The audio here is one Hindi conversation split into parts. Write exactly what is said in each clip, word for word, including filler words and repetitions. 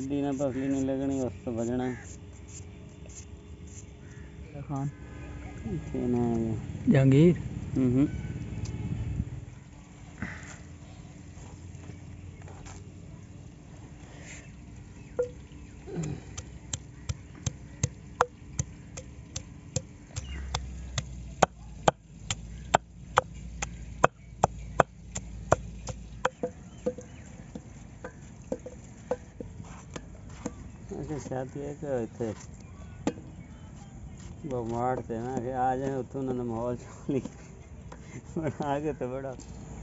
गड्डी ना पसली नहीं लगनी उस तो बजना खान जहांगीर हम्म शादी है कि इतने मारते ना कि आ जाए उतो उन्होंने माहौल चली बड़ा आगे तो बड़ा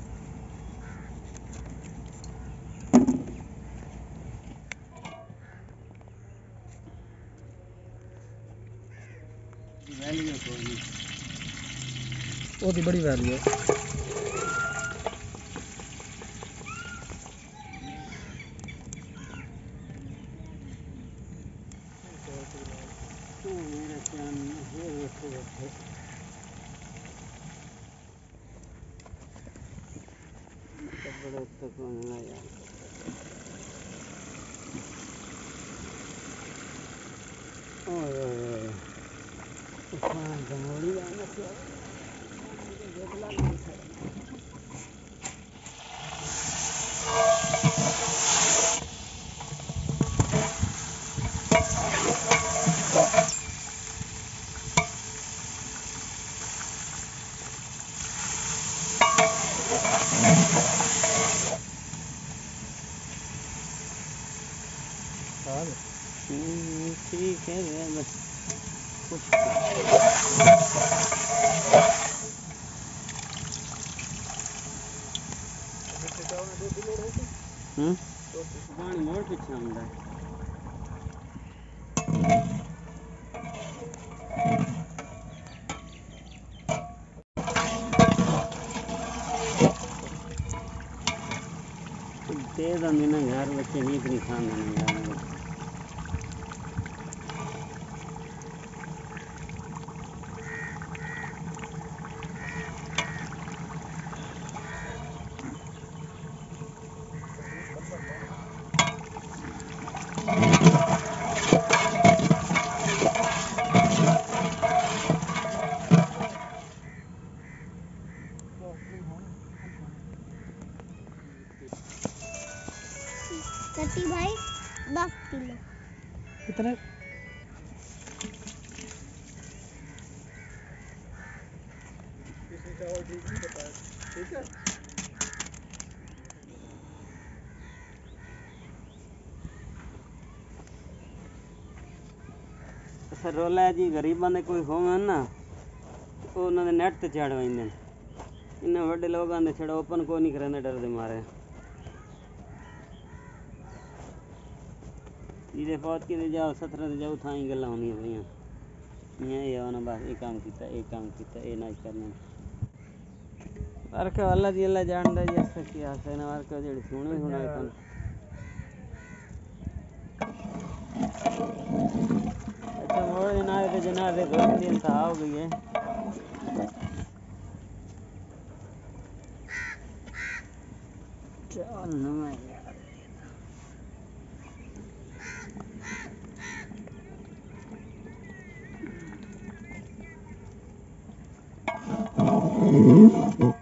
वैल्यू कोई नहीं बहुत ही बड़ी वैल्यू है बड़े तक होना यार ओए ओए ओए उसमें जमोड़ी आना चाहिए ठीक है बस कुछ हम्म पानी मोड़ पीछे आंदा तेज आंदी ना घर बच्चे नहीं इतनी खाना नहीं कटी भाई दस किलो कितने ठीक है सर रोला जी गरीबां दे कोई होवन ना वो उन्होंने नेट ते चढ़ वंदे इन वड्डे लोगां दे छड़ा ओपन को नहीं करंदे डर दे मारे इधे पहुंच के जाओ सत्रह ते जाओ थाई गल्लां होनी पईयां ये ये ना बस ये काम कीता ये काम कीता ये ना करना पर के अल्लाह दी अल्लाह जानदा जैसे कि आसे ना वार के जेड़ी सुनी सुनाई कन अच्छा मोड़ दिन आए थे जनाजे घर दिन था हो गई है चल ना यार